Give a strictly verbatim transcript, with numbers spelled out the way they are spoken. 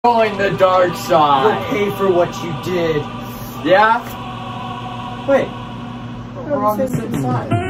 Join the dark side. You'll pay for what you did. Yeah? Wait. We're on the same side.